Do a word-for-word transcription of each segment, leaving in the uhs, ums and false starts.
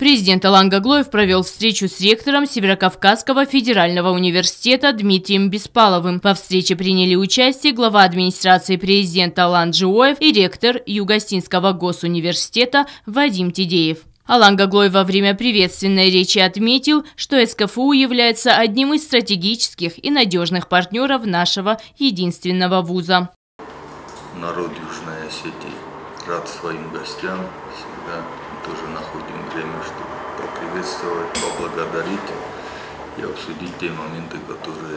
Президент Алан Гаглоев провел встречу с ректором Северокавказского федерального университета Дмитрием Беспаловым. Во встрече приняли участие глава администрации президента Алан Джиоев и ректор Юго-Остинского госуниверситета Вадим Тидеев. Алан Гаглоев во время приветственной речи отметил, что эс ка эф у является одним из стратегических и надежных партнеров нашего единственного вуза. Народ Южной Осетии рад своим гостям, всегда тоже находим время, чтобы поприветствовать, поблагодарить и обсудить те моменты, которые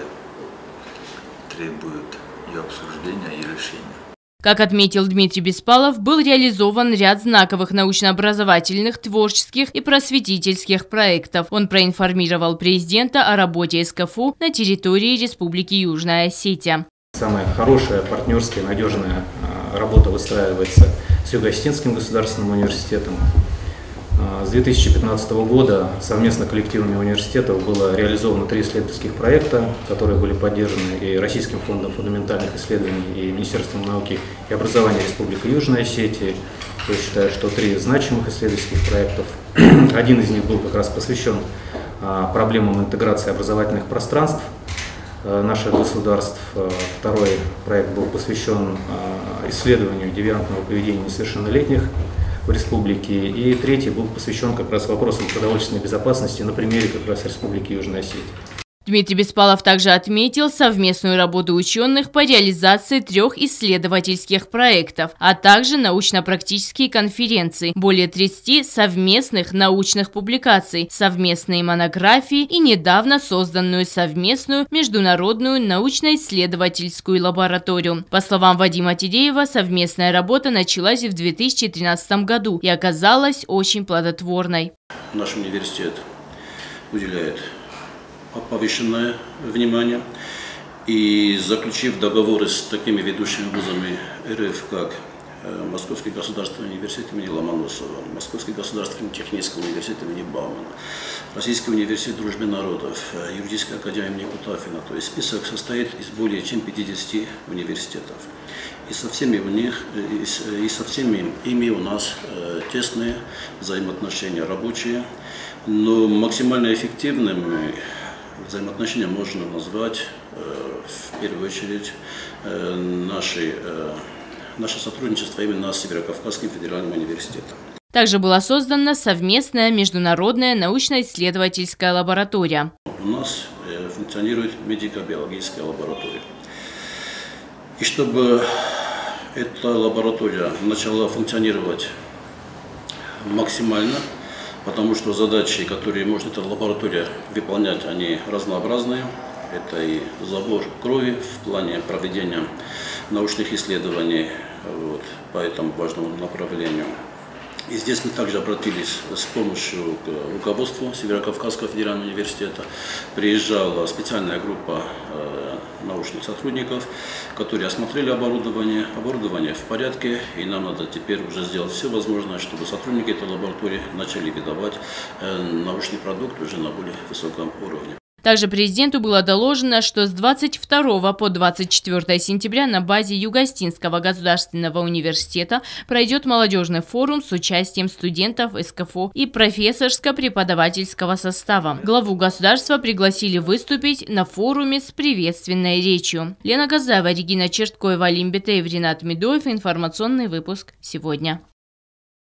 требуют и обсуждения, и решения. Как отметил Дмитрий Беспалов, был реализован ряд знаковых научно-образовательных, творческих и просветительских проектов. Он проинформировал президента о работе эс ка эф у на территории Республики Южная Осетия. Самая хорошая, партнерская, надежная работа выстраивается с Юго-Остинским государственным университетом. С две тысячи пятнадцатого года совместно коллективами университетов было реализовано три исследовательских проекта, которые были поддержаны и Российским фондом фундаментальных исследований, и Министерством науки и образования Республики Южной Осетии. Я считаю, что три значимых исследовательских проектов. Один из них был как раз посвящен проблемам интеграции образовательных пространств наших государств. Второй проект был посвящен исследованию девиантного поведения несовершеннолетних в республике. И третий был посвящен как раз вопросам продовольственной безопасности на примере как раз Республики Южная Осетия. Дмитрий Беспалов также отметил совместную работу ученых по реализации трех исследовательских проектов, а также научно-практические конференции, более тридцати совместных научных публикаций, совместные монографии и недавно созданную совместную международную научно-исследовательскую лабораторию. По словам Вадима Тидеева, совместная работа началась в две тысячи тринадцатом году и оказалась очень плодотворной. Наш университет уделяет повышенное внимание, и заключив договоры с такими ведущими вузами эр эф, как Московский государственный университет имени Ломоносова, Московский государственный технический университет имени Баумана, Российский университет дружбы народов, Юридическая академия имени Кутафина, то есть список состоит из более чем пятидесяти университетов. И со всеми, у них, и со всеми ими у нас тесные взаимоотношения рабочие, но максимально эффективными взаимоотношения можно назвать в первую очередь наши, наше сотрудничество именно с Северокавказским федеральным университетом. Также была создана совместная международная научно-исследовательская лаборатория. У нас функционирует медико-биологическая лаборатория. И чтобы эта лаборатория начала функционировать максимально, потому что задачи, которые может эта лаборатория выполнять, они разнообразные. Это и забор крови в плане проведения научных исследований вот, по этому важному направлению. И здесь мы также обратились с помощью к руководству Северокавказского федерального университета. Приезжала специальная группа э, научных сотрудников, которые осмотрели оборудование. Оборудование в порядке, и нам надо теперь уже сделать все возможное, чтобы сотрудники этой лаборатории начали выдавать э, научный продукт уже на более высоком уровне. Также президенту было доложено, что с двадцать второго по двадцать четвёртое сентября на базе Юго-Остинского государственного университета пройдет молодежный форум с участием студентов эс ка эф у и профессорско-преподавательского состава. Главу государства пригласили выступить на форуме с приветственной речью. Лена Газаева, Регина Черткоева, Алим Бетеев, Ринат Медоев. Информационный выпуск сегодня.